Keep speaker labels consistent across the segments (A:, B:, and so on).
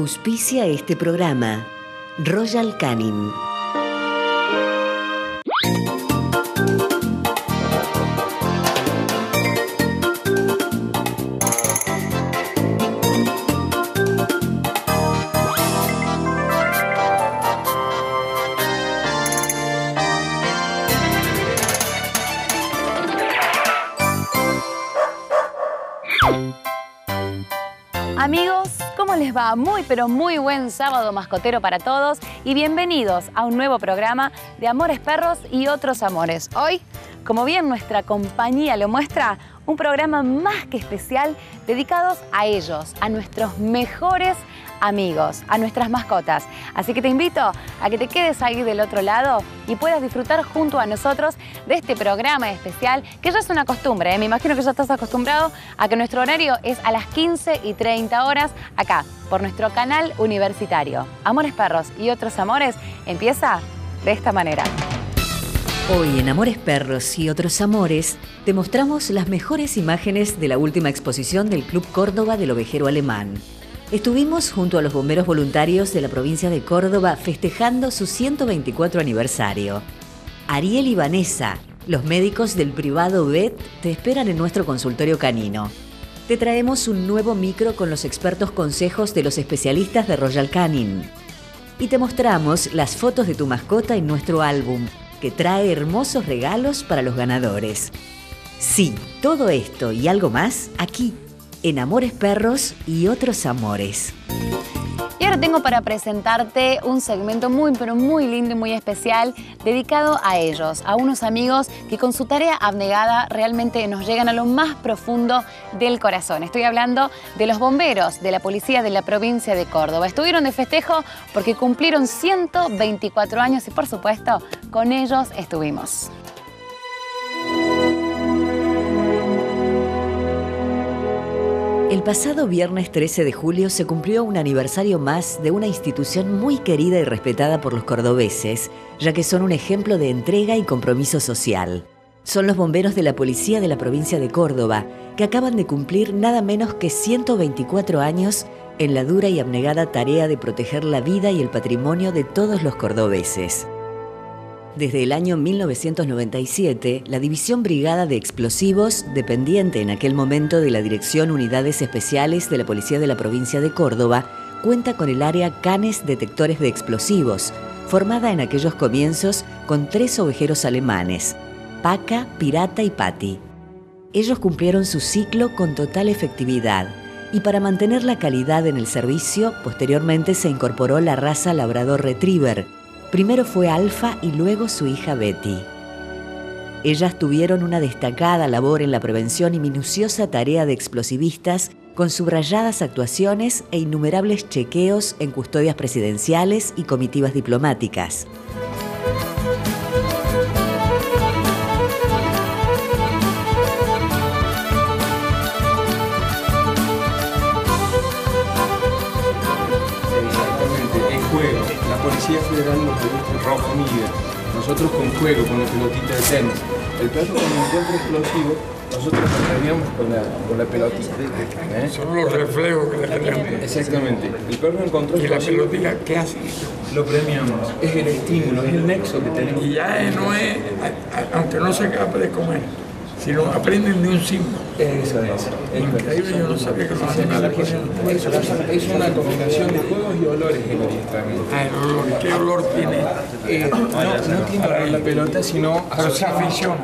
A: Auspicia este programa Royal Canin.
B: Amigos, ¿cómo les va? Muy pero muy buen sábado mascotero para todos y bienvenidos a un nuevo programa de Amores Perros y Otros Amores. Hoy, como bien nuestra compañía lo muestra, un programa más que especial dedicados a ellos, a nuestros mejores amigos, a nuestras mascotas. Así que te invito a que te quedes ahí del otro lado y puedas disfrutar junto a nosotros de este programa especial, que ya es una costumbre, ¿eh? Me imagino que ya estás acostumbrado a que nuestro horario es a las 15:30 horas, acá, por nuestro canal universitario. Amores Perros y Otros Amores empieza de esta manera.
A: Hoy en Amores Perros y Otros Amores te mostramos las mejores imágenes de la última exposición del Club Córdoba del Ovejero Alemán. Estuvimos junto a los bomberos voluntarios de la provincia de Córdoba festejando su 124 aniversario. Ariel y Vanessa, los médicos del privado VET, te esperan en nuestro consultorio canino. Te traemos un nuevo micro con los expertos consejos de los especialistas de Royal Canin. Y te mostramos las fotos de tu mascota en nuestro álbum, que trae hermosos regalos para los ganadores. Sí, todo esto y algo más aquí, en Amores Perros y Otros Amores.
B: Y ahora tengo para presentarte un segmento muy pero muy lindo y muy especial dedicado a ellos, a unos amigos que con su tarea abnegada realmente nos llegan a lo más profundo del corazón. Estoy hablando de los bomberos de la policía de la provincia de Córdoba. Estuvieron de festejo porque cumplieron 124 años y por supuesto con ellos estuvimos.
A: El pasado viernes 13 de julio se cumplió un aniversario más de una institución muy querida y respetada por los cordobeses, ya que son un ejemplo de entrega y compromiso social. Son los bomberos de la policía de la provincia de Córdoba, que acaban de cumplir nada menos que 124 años en la dura y abnegada tarea de proteger la vida y el patrimonio de todos los cordobeses. Desde el año 1997, la División Brigada de Explosivos, dependiente en aquel momento de la Dirección Unidades Especiales de la Policía de la Provincia de Córdoba, cuenta con el área Canes Detectores de Explosivos, formada en aquellos comienzos con 3 ovejeros alemanes, Paca, Pirata y Pati. Ellos cumplieron su ciclo con total efectividad y para mantener la calidad en el servicio, posteriormente se incorporó la raza Labrador Retriever. Primero fue Alfa y luego su hija Betty. Ellas tuvieron una destacada labor en la prevención y minuciosa tarea de explosivistas, con subrayadas actuaciones e innumerables chequeos en custodias presidenciales y comitivas diplomáticas.
C: Policía Federal nos gusta el rojo mide. Nosotros con juego, con la pelotita de tenis. El perro cuando encuentra explosivo, nosotros lo premiamos con la pelotita.
D: Son los reflejos que le tenemos.
C: Exactamente. El perro encontró explosivo.
D: ¿Y la pelotita qué hace?
C: Lo premiamos. Es el estímulo, es el nexo que tenemos.
D: Y ya no es, aunque no sea capaz de comer, sino aprenden de un símbolo.
C: Eso es.
D: Increíble, yo no sabía que los animales ponían.
C: Es una combinación de juegos y olores el adiestramiento.
D: El olor, ¿qué olor tiene?
C: No tiene olor la pelota, sino
D: pero se aficiona.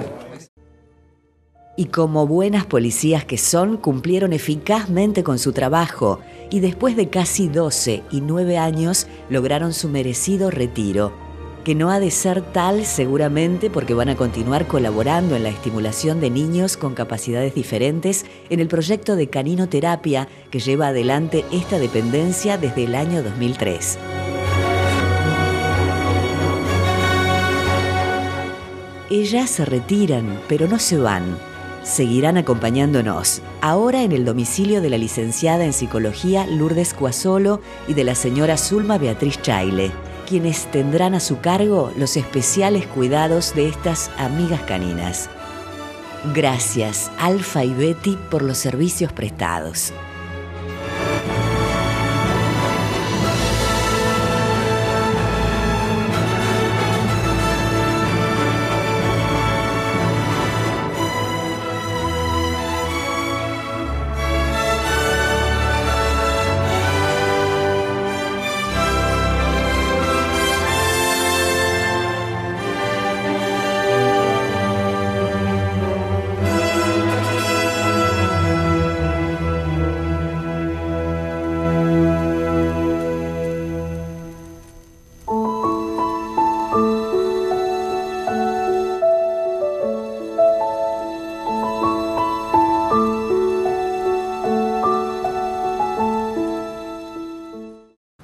A: Y como buenas policías que son, cumplieron eficazmente con su trabajo y después de casi 12 y 9 años lograron su merecido retiro, que no ha de ser tal seguramente porque van a continuar colaborando en la estimulación de niños con capacidades diferentes en el proyecto de caninoterapia que lleva adelante esta dependencia desde el año 2003. Ellas se retiran, pero no se van. Seguirán acompañándonos, ahora en el domicilio de la licenciada en Psicología Lourdes Cuasolo y de la señora Zulma Beatriz Chaile, quienes tendrán a su cargo los especiales cuidados de estas amigas caninas. Gracias, Alfa y Betty, por los servicios prestados.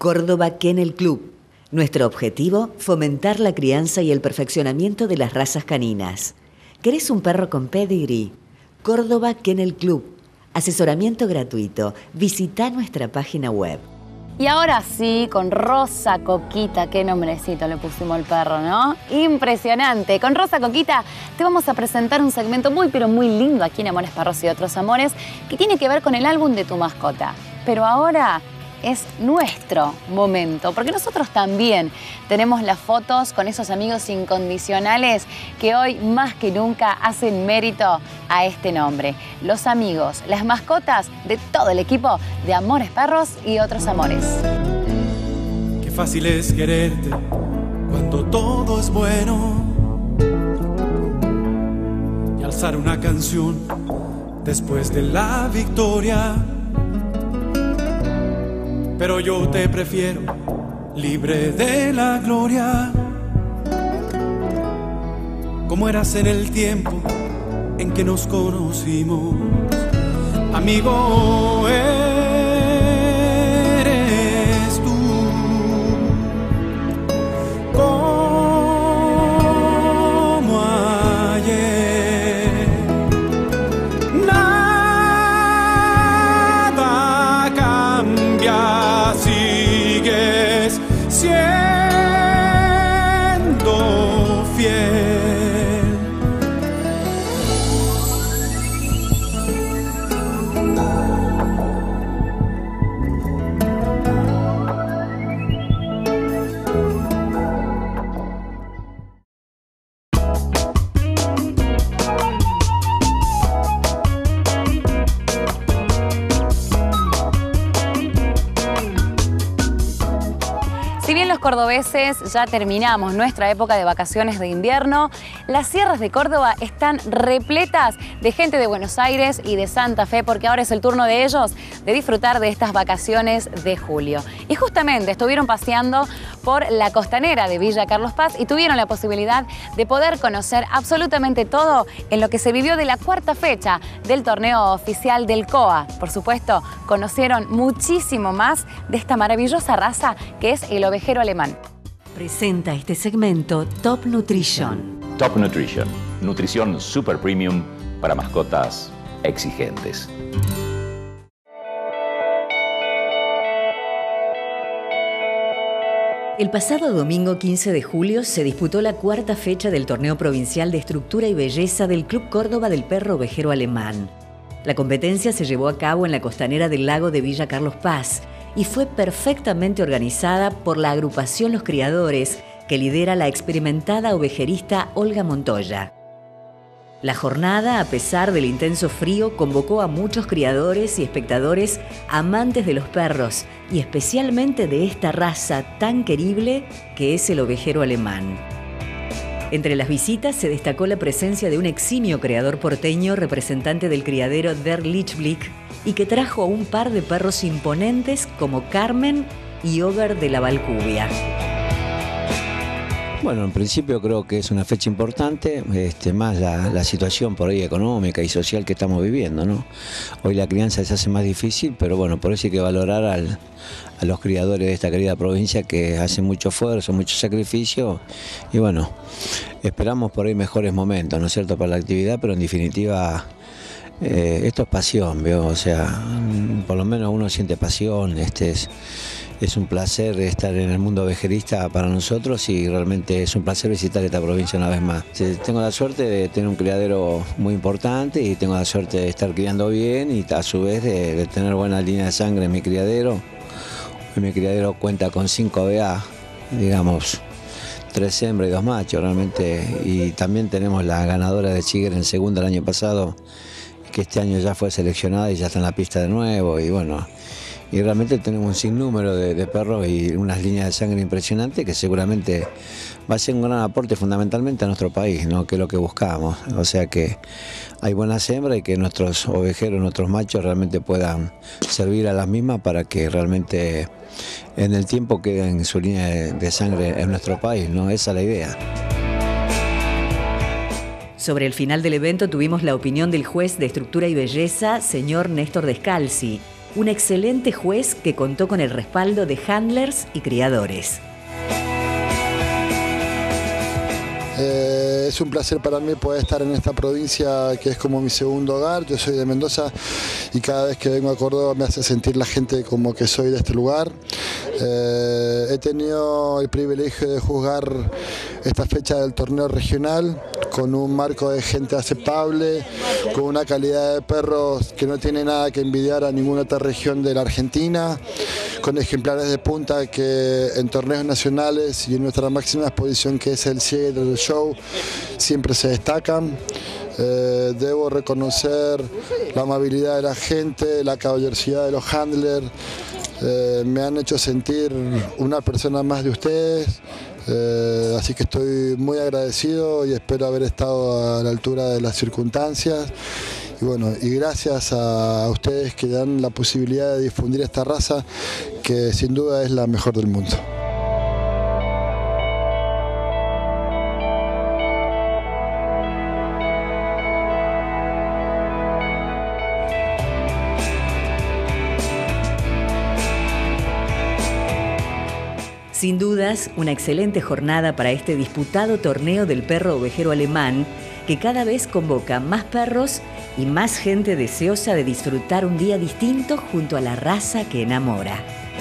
A: Córdoba Kennel Club. Nuestro objetivo, fomentar la crianza y el perfeccionamiento de las razas caninas. ¿Querés un perro con pedigree? Córdoba Kennel Club. Asesoramiento gratuito. Visita nuestra página web.
B: Y ahora sí, con Rosa Coquita, qué nombrecito le pusimos al perro, ¿no? Impresionante. Con Rosa Coquita te vamos a presentar un segmento muy, pero muy lindo aquí en Amores Perros y Otros Amores, que tiene que ver con el álbum de tu mascota. Pero ahora es nuestro momento, porque nosotros también tenemos las fotos con esos amigos incondicionales que hoy más que nunca hacen mérito a este nombre. Los amigos, las mascotas de todo el equipo de Amores Perros y Otros Amores.
E: Qué fácil es quererte cuando todo es bueno y alzar una canción después de la victoria. Pero yo te prefiero libre de la gloria, como eras en el tiempo en que nos conocimos. Amigo eres tú, como ayer. Nada cambia, sigues siendo fiel.
B: Si bien los cordobeses ya terminamos nuestra época de vacaciones de invierno, las sierras de Córdoba están repletas de gente de Buenos Aires y de Santa Fe, porque ahora es el turno de ellos de disfrutar de estas vacaciones de julio. Y justamente estuvieron paseando por la costanera de Villa Carlos Paz y tuvieron la posibilidad de poder conocer absolutamente todo en lo que se vivió de la cuarta fecha del torneo oficial del COA. Por supuesto, conocieron muchísimo más de esta maravillosa raza que es el ovejero alemán.
A: Presenta este segmento Top Nutrition.
F: Top Nutrition, nutrición super premium para mascotas exigentes.
A: El pasado domingo 15 de julio se disputó la cuarta fecha del torneo provincial de estructura y belleza del Club Córdoba del Perro Ovejero Alemán. La competencia se llevó a cabo en la costanera del lago de Villa Carlos Paz y fue perfectamente organizada por la agrupación Los Criadores, que lidera la experimentada ovejerista Olga Montoya. La jornada, a pesar del intenso frío, convocó a muchos criadores y espectadores amantes de los perros y especialmente de esta raza tan querible que es el ovejero alemán. Entre las visitas se destacó la presencia de un eximio creador porteño representante del criadero Der Lichblick y que trajo a un par de perros imponentes como Carmen y Ober de la Valcubia.
G: Bueno, en principio creo que es una fecha importante, más la situación por ahí económica y social que estamos viviendo, ¿no? Hoy la crianza se hace más difícil, pero bueno, por eso hay que valorar a los criadores de esta querida provincia que hacen mucho esfuerzo, mucho sacrificio y bueno, esperamos por ahí mejores momentos, ¿no es cierto?, para la actividad, pero en definitiva esto es pasión, ¿veo? O sea, por lo menos uno siente pasión, es un placer estar en el mundo ovejerista para nosotros y realmente es un placer visitar esta provincia una vez más. Tengo la suerte de tener un criadero muy importante y tengo la suerte de estar criando bien y a su vez de tener buena línea de sangre en mi criadero. Hoy mi criadero cuenta con 5 BA, digamos, 3 hembras y 2 machos realmente, y también tenemos la ganadora de Chiguer en segunda el año pasado, que este año ya fue seleccionada y ya está en la pista de nuevo y bueno. Y realmente tenemos un sinnúmero de perros y unas líneas de sangre impresionantes que seguramente va a ser un gran aporte fundamentalmente a nuestro país, ¿no?, que es lo que buscamos. O sea que hay buenas hembras y que nuestros ovejeros, nuestros machos realmente puedan servir a las mismas para que realmente en el tiempo queden su línea de sangre en nuestro país, ¿no? Esa es la idea.
A: Sobre el final del evento tuvimos la opinión del juez de estructura y belleza, señor Néstor Descalzi. un excelente juez que contó con el respaldo de handlers y criadores.
H: Es un placer para mí poder estar en esta provincia que es como mi segundo hogar. Yo soy de Mendoza y cada vez que vengo a Córdoba me hace sentir la gente como que soy de este lugar. He tenido el privilegio de juzgar esta fecha del torneo regional con un marco de gente aceptable, con una calidad de perros que no tiene nada que envidiar a ninguna otra región de la Argentina, con ejemplares de punta que en torneos nacionales y en nuestra máxima exposición, que es el Ciego del Show, siempre se destacan. Debo reconocer la amabilidad de la gente, la caballerosidad de los handlers. Me han hecho sentir una persona más de ustedes, así que estoy muy agradecido y espero haber estado a la altura de las circunstancias. Y bueno, y gracias a ustedes que dan la posibilidad de difundir esta raza, que sin duda es la mejor del mundo.
A: Sin dudas, una excelente jornada para este disputado torneo del perro ovejero alemán, que cada vez convoca más perros y más gente deseosa de disfrutar un día distinto junto a la raza que enamora.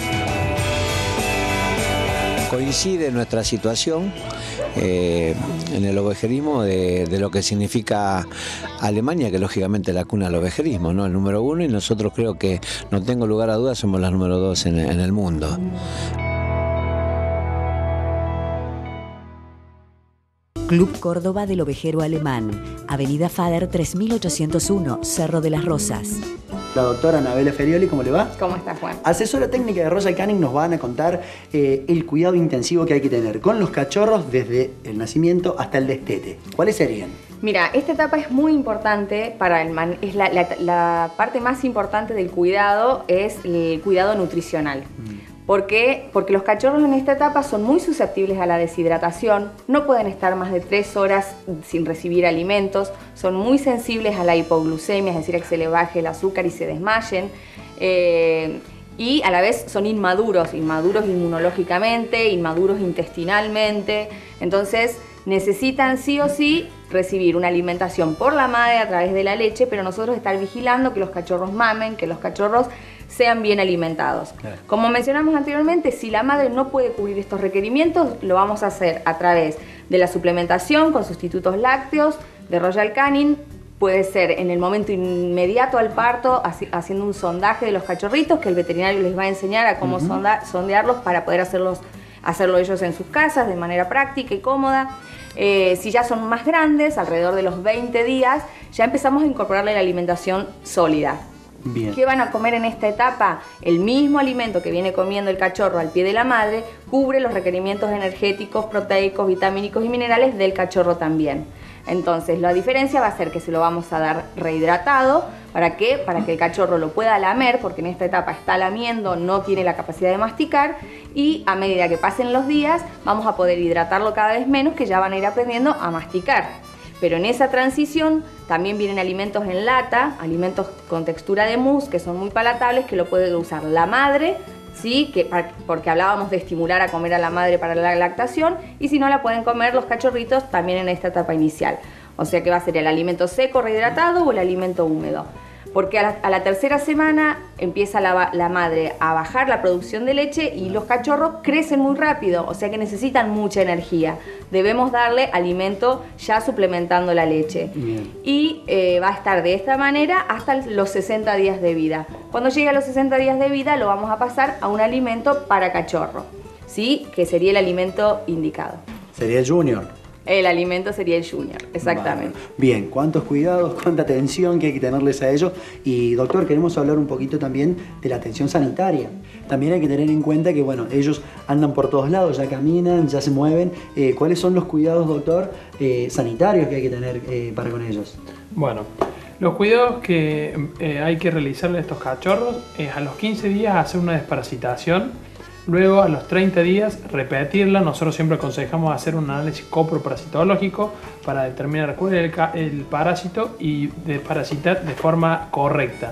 G: Coincide nuestra situación en el ovejerismo de lo que significa Alemania, que lógicamente es la cuna del ovejerismo, ¿no? El número 1, y nosotros creo que, no tengo lugar a dudas, somos la número 2 en el mundo.
A: Club Córdoba del Ovejero Alemán, Avenida Fader 3801, Cerro de las Rosas.
I: La doctora Anabela Ferioli, ¿cómo le va?
B: ¿Cómo estás, Juan?
I: Asesora técnica de Royal Canin, nos van a contar el cuidado intensivo que hay que tener con los cachorros desde el nacimiento hasta el destete. ¿Cuáles serían?
J: Mira, esta etapa es muy importante para es la parte más importante del cuidado, es el cuidado nutricional. ¿Por qué? Porque los cachorros en esta etapa son muy susceptibles a la deshidratación, no pueden estar más de 3 horas sin recibir alimentos, son muy sensibles a la hipoglucemia, es decir, a que se les baje el azúcar y se desmayen, y a la vez son inmaduros inmunológicamente, inmaduros intestinalmente, entonces necesitan sí o sí recibir una alimentación por la madre a través de la leche, pero nosotros estar vigilando que los cachorros mamen, que los cachorros sean bien alimentados. Claro. Como mencionamos anteriormente, si la madre no puede cubrir estos requerimientos, lo vamos a hacer a través de la suplementación con sustitutos lácteos de Royal Canin. Puede ser en el momento inmediato al parto, haciendo un sondaje de los cachorritos, que el veterinario les va a enseñar a cómo sondearlos para poder hacerlo ellos en sus casas de manera práctica y cómoda. Si ya son más grandes, alrededor de los 20 días, ya empezamos a incorporarle la alimentación sólida. Bien. ¿Qué van a comer en esta etapa? El mismo alimento que viene comiendo el cachorro al pie de la madre cubre los requerimientos energéticos, proteicos, vitamínicos y minerales del cachorro también. Entonces, la diferencia va a ser que se lo vamos a dar rehidratado. ¿Para qué? Para que el cachorro lo pueda lamer, porque en esta etapa está lamiendo, no tiene la capacidad de masticar, y a medida que pasen los días vamos a poder hidratarlo cada vez menos, que ya van a ir aprendiendo a masticar. Pero en esa transición también vienen alimentos en lata, alimentos con textura de mousse, que son muy palatables, que lo puede usar la madre, ¿sí? Porque hablábamos de estimular a comer a la madre para la lactación, y si no, la pueden comer los cachorritos también en esta etapa inicial. O sea que va a ser el alimento seco rehidratado o el alimento húmedo. Porque a la tercera semana empieza la madre a bajar la producción de leche y los cachorros crecen muy rápido, o sea que necesitan mucha energía. Debemos darle alimento ya suplementando la leche. Bien. Y va a estar de esta manera hasta los 60 días de vida. Cuando llegue a los 60 días de vida lo vamos a pasar a un alimento para cachorro, ¿sí? Que sería el alimento indicado.
I: Sería el Junior.
J: El alimento sería el Junior, exactamente.
I: Vale. Bien, cuántos cuidados, cuánta atención que hay que tenerles a ellos. Y doctor, queremos hablar un poquito también de la atención sanitaria. También hay que tener en cuenta que, bueno, ellos andan por todos lados, ya caminan, ya se mueven. ¿Cuáles son los cuidados, doctor, sanitarios que hay que tener para con ellos?
K: Bueno, los cuidados que hay que realizarle a estos cachorros es a los 15 días hacer una desparasitación. Luego, a los 30 días, repetirla. Nosotros siempre aconsejamos hacer un análisis coproparasitológico para determinar cuál es el parásito y desparasitar de forma correcta.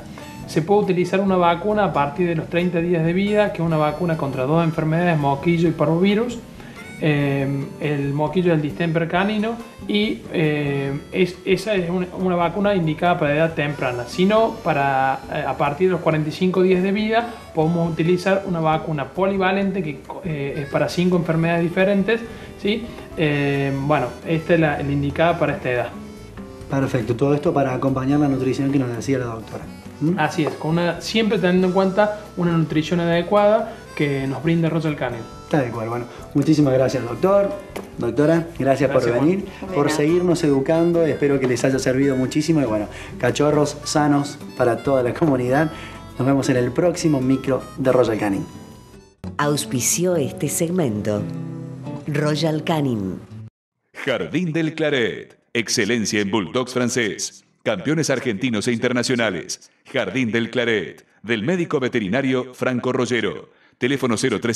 K: se puede utilizar una vacuna a partir de los 30 días de vida, que es una vacuna contra 2 enfermedades, moquillo y parvovirus. El moquillo del distemper canino y esa es una vacuna indicada para edad temprana. Si no, a partir de los 45 días de vida podemos utilizar una vacuna polivalente que es para 5 enfermedades diferentes, ¿sí? Bueno, esta es la indicada para esta edad.
I: Perfecto, todo esto para acompañar la nutrición que nos decía la doctora.
K: Así es, siempre teniendo en cuenta una nutrición adecuada que nos brinda Royal Canin.
I: Tal cual, bueno, muchísimas gracias, doctor. Doctora, gracias por venir, por seguirnos educando, espero que les haya servido muchísimo y bueno, cachorros sanos para toda la comunidad. Nos vemos en el próximo micro de Royal Canin.
A: Auspició este segmento Royal Canin.
L: Jardín del Claret, excelencia en bulldogs francés, campeones argentinos e internacionales. Jardín del Claret, del médico veterinario Franco Rollero. Teléfono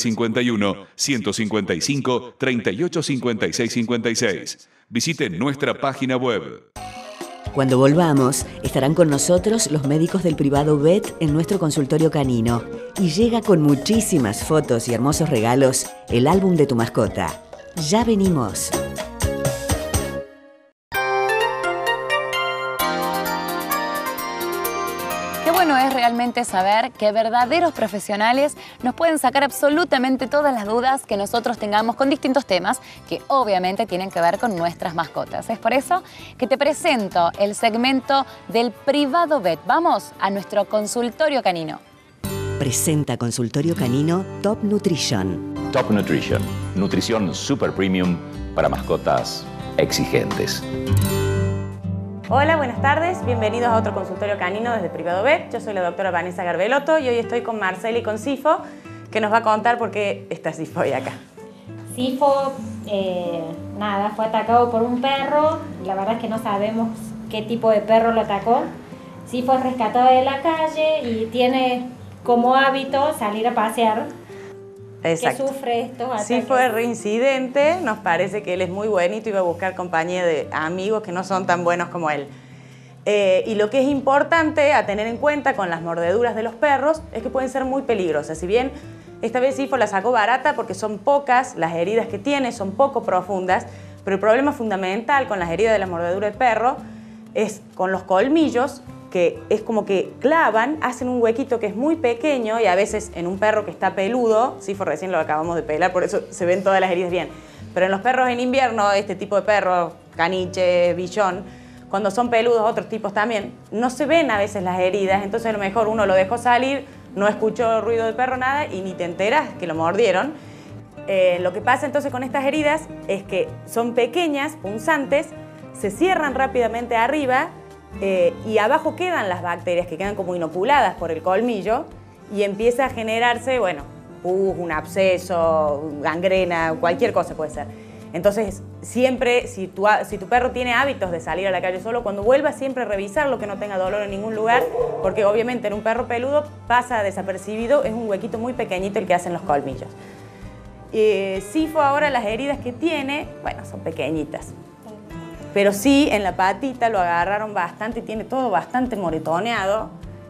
L: 0351-155-385656. Visiten nuestra página web.
A: Cuando volvamos, estarán con nosotros los médicos del privado VET en nuestro consultorio canino. Y llega con muchísimas fotos y hermosos regalos el álbum de tu mascota. Ya venimos.
B: Bueno, es realmente saber que verdaderos profesionales nos pueden sacar absolutamente todas las dudas que nosotros tengamos con distintos temas que obviamente tienen que ver con nuestras mascotas. Es por eso que te presento el segmento del privado vet. Vamos a nuestro consultorio canino.
A: Presenta Consultorio Canino Top Nutrition.
F: Top Nutrition, nutrición super premium para mascotas exigentes.
M: Hola, buenas tardes. Bienvenidos a otro consultorio canino desde Privado Vet. Yo soy la doctora Vanessa Garbelotto y hoy estoy con Marcela y con Sifo, que nos va a contar por qué está Sifo hoy acá.
N: Sifo, fue atacado por un perro. La verdad es que no sabemos qué tipo de perro lo atacó. Sifo es rescatado de la calle y tiene como hábito salir a pasear.
M: Exacto.
N: Que sufre estos ataques.
M: Sí, fue reincidente, nos parece que él es muy buenito y va a buscar compañía de amigos que no son tan buenos como él. Y lo que es importante a tener en cuenta con las mordeduras de los perros es que pueden ser muy peligrosas. Si bien esta vez Sifo la sacó barata porque son pocas, las heridas que tiene son poco profundas, pero el problema fundamental con las heridas de la mordedura del perro es con los colmillos, que es como que clavan, hacen un huequito que es muy pequeño y a veces en un perro que está peludo, Sifo recién lo acabamos de pelar, por eso se ven todas las heridas bien, pero en los perros en invierno, este tipo de perros, caniche, bichón, cuando son peludos, otros tipos también, no se ven a veces las heridas, entonces a lo mejor uno lo dejó salir, no escuchó ruido de perro, nada, y ni te enteras que lo mordieron. Lo que pasa entonces con estas heridas es que son pequeñas, punzantes, se cierran rápidamente arriba, y abajo quedan las bacterias que quedan como inoculadas por el colmillo y empieza a generarse, bueno, pus, un absceso, gangrena, cualquier cosa puede ser. Entonces, siempre, si tu perro tiene hábitos de salir a la calle solo, cuando vuelva siempre revisarlo, que no tenga dolor en ningún lugar, porque obviamente en un perro peludo pasa desapercibido, es un huequito muy pequeñito el que hacen los colmillos. Sifo ahora las heridas que tiene, bueno, son pequeñitas. Pero sí, en la patita lo agarraron bastante y tiene todo bastante moretoneado.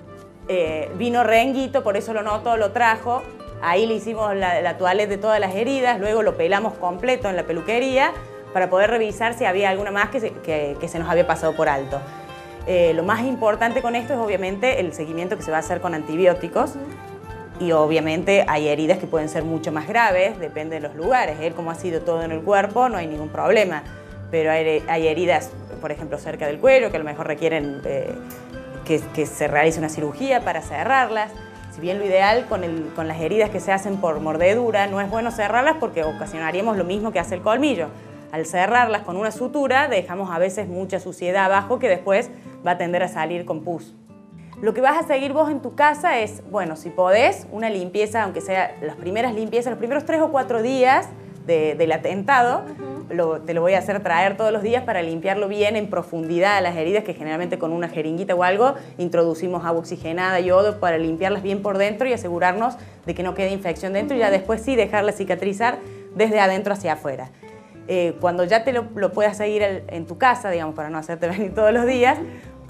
M: Vino renguito, por eso lo notó, lo trajo. Ahí le hicimos la toalette de todas las heridas, luego lo pelamos completo en la peluquería para poder revisar si había alguna más que se nos había pasado por alto. Lo más importante con esto es obviamente el seguimiento que se va a hacer con antibióticos. Y obviamente hay heridas que pueden ser mucho más graves, depende de los lugares. Él, como ha sido todo en el cuerpo, no hay ningún problema. Pero hay heridas, por ejemplo, cerca del cuello, que a lo mejor requieren que se realice una cirugía para cerrarlas. Si bien lo ideal con las heridas que se hacen por mordedura, no es bueno cerrarlas porque ocasionaríamos lo mismo que hace el colmillo. Al cerrarlas con una sutura, dejamos a veces mucha suciedad abajo que después va a tender a salir con pus. Lo que vas a seguir vos en tu casa es, bueno, si podés, una limpieza, aunque sea las primeras limpiezas, los primeros 3 o 4 días del atentado, te lo voy a hacer traer todos los días para limpiarlo bien en profundidad a las heridas, que generalmente con una jeringuita o algo introducimos agua oxigenada, yodo, para limpiarlas bien por dentro y asegurarnos de que no quede infección dentro y ya después sí dejarla cicatrizar desde adentro hacia afuera. Cuando ya te lo puedas seguir en tu casa, digamos, para no hacerte venir todos los días,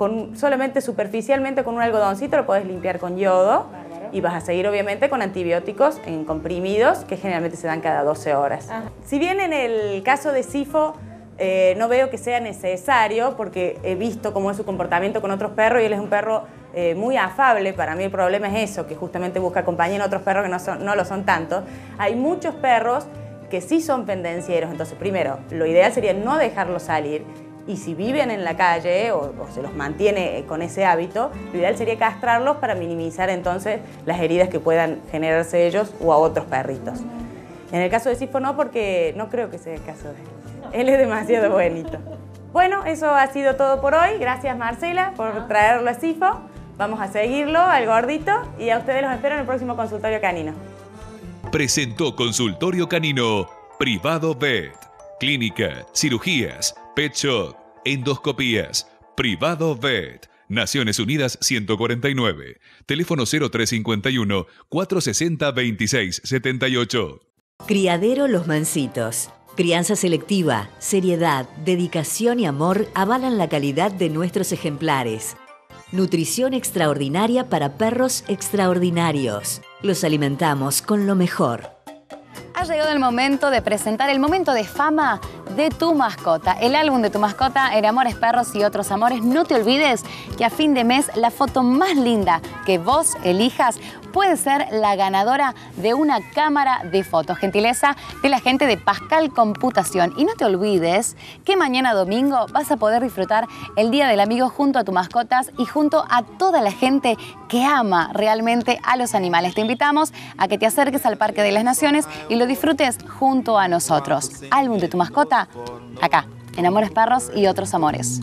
M: solamente superficialmente con un algodoncito lo podés limpiar con yodo. Y vas a seguir obviamente con antibióticos en comprimidos que generalmente se dan cada 12 horas. Si bien en el caso de Sifo no veo que sea necesario porque he visto cómo es su comportamiento con otros perros y él es un perro muy afable. Para mí el problema es eso, que justamente busca compañía en otros perros que no lo son tanto. Hay muchos perros que sí son pendencieros, entonces primero, lo ideal sería no dejarlos salir. Y si viven en la calle o se los mantiene con ese hábito, lo ideal sería castrarlos para minimizar entonces las heridas que puedan generarse ellos o a otros perritos. En el caso de Sifo no, porque no creo que sea el caso de él. Él es demasiado bonito. Bueno, eso ha sido todo por hoy. Gracias Marcela por traerlo a Sifo. Vamos a seguirlo al gordito y a ustedes los espero en el próximo consultorio canino.
L: Presentó Consultorio Canino Privado Vet. Clínica, cirugías, pet shop, endoscopías. Privado Vet. Naciones Unidas 149. Teléfono 0351 460 2678.
A: Criadero Los Mansitos. Crianza selectiva, seriedad, dedicación y amor avalan la calidad de nuestros ejemplares. Nutrición extraordinaria para perros extraordinarios. Los alimentamos con lo mejor.
B: Ha llegado el momento de presentar el momento de fama de tu mascota. El álbum de tu mascota en Amores Perros y Otros Amores. No te olvides que a fin de mes la foto más linda que vos elijas puede ser la ganadora de una cámara de fotos. Gentileza de la gente de Pascal Computación. Y no te olvides que mañana domingo vas a poder disfrutar el Día del Amigo junto a tus mascotas y junto a toda la gente que ama realmente a los animales. Te invitamos a que te acerques al Parque de las Naciones y lo disfrutes junto a nosotros. Álbum de tu mascota, acá, en Amores Perros y Otros Amores.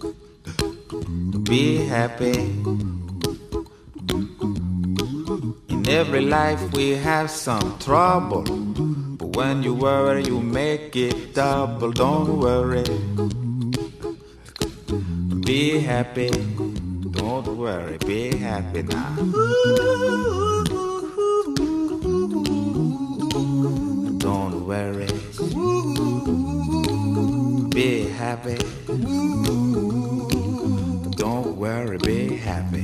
O: Be happy. In every life we have some trouble, but when you worry you make it double. Don't worry. Be happy. Don't worry. Be happy now. Don't worry. Be happy. Don't worry, be happy.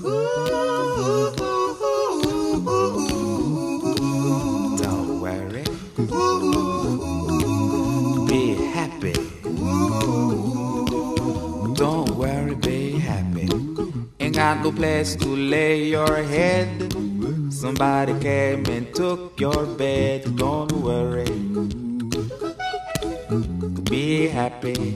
O: Don't worry. Be happy. Don't worry, be happy. Ain't got no place to lay your head. Somebody came and took your bed. Don't worry. Be happy.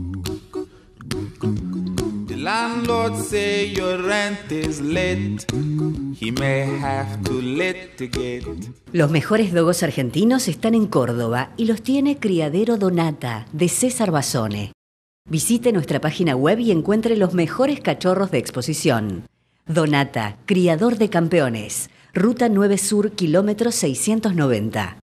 O: The landlord say your rent is late. He may have to litigate.
A: Los mejores dogos argentinos están en Córdoba y los tiene Criadero Donata, de César Bassone. Visite nuestra página web y encuentre los mejores cachorros de exposición. Donata, criador de campeones. Ruta 9 Sur, kilómetro 690.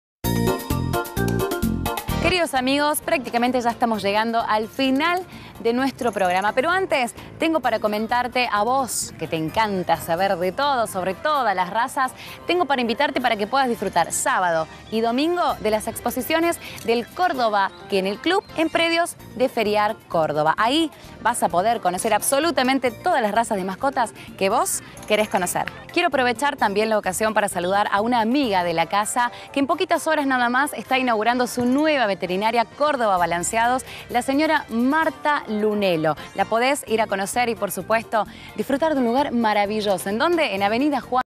B: Queridos amigos, prácticamente ya estamos llegando al final de nuestro programa. Pero antes, tengo para comentarte a vos, que te encanta saber de todo, sobre todas las razas, tengo para invitarte para que puedas disfrutar sábado y domingo de las exposiciones del Córdoba Kennel Club en predios de Feriar Córdoba. Ahí vas a poder conocer absolutamente todas las razas de mascotas que vos querés conocer. Quiero aprovechar también la ocasión para saludar a una amiga de la casa que en poquitas horas nada más está inaugurando su nueva veterinaria Córdoba Balanceados, la señora Marta Lunelo. La podés ir a conocer y, por supuesto, disfrutar de un lugar maravilloso. ¿En dónde? En Avenida Juan